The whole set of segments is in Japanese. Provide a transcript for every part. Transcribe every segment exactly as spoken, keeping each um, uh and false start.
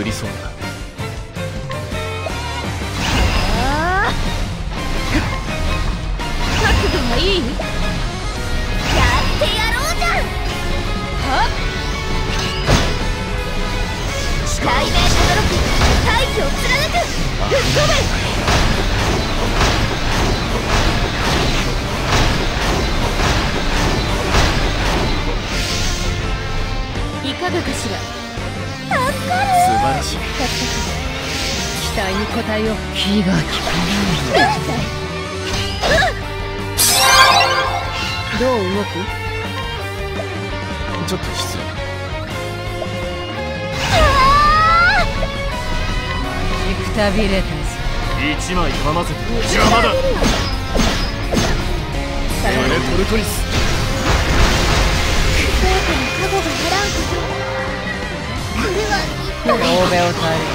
りそうだ。 ああ、覚悟がいい？やってやろうじゃん。はっ、雷鳴とどろく大気を貫く吹っ飛べ。いかがかしら。助かる。素晴らしい。 期待に応えよう。 気が利かない。 どう動く？ ちょっと失礼。 マジくたびれたぞ。 一枚かませて邪魔だ。あれトルトリス。 生徒の加護が払うこと。これは一歩。 欧米を耐える。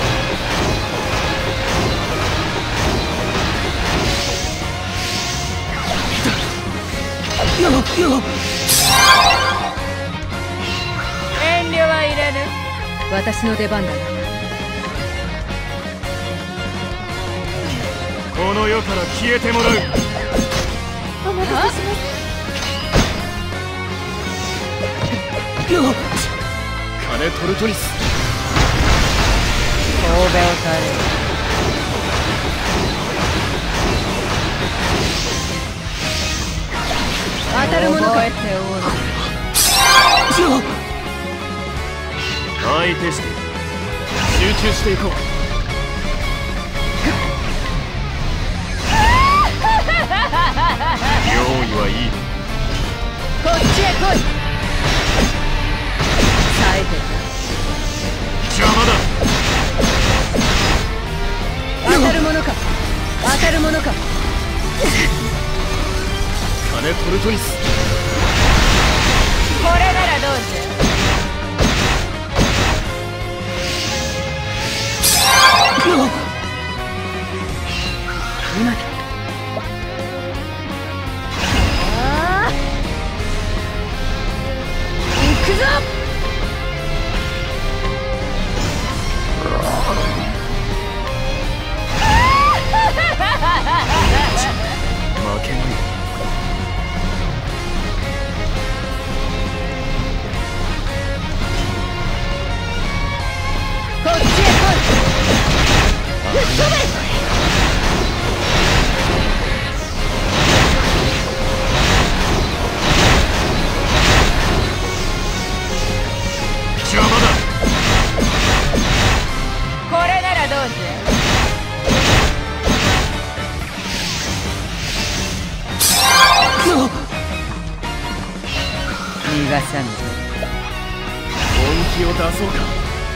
よっよっ。 遠慮はいらぬ。私の出番だな。 この世から消えてもらう。 お待たせします。 よっ。金トルトリス。 欧米を耐える。 当たるものか。 覚えておる。 相手して集中していこう。用意はいい。 こっちへ来い。冴えて邪魔だ。 た。当たるものか。当たるものか。 金トルトリス。 これならどうじゃ。今だ。ああ、行くぞ。 負けない。 こっちへ来い。吹っ飛べ。 邪魔だ。 これならどうじゃ。 逃がさぬぞ。 本気を出そうか。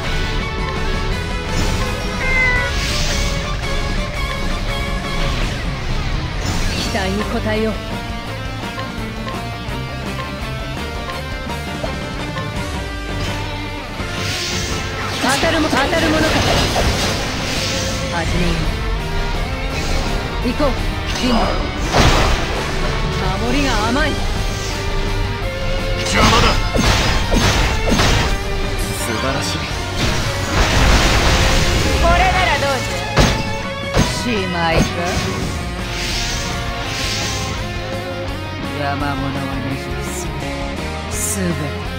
期待に応えよう。当たるも当たるものか。始めよう。行こう、リンド。守りが甘い。 邪魔だ。素晴らしい。 これならどうじゃ。 しまいか。山物はねじ伏す。すべて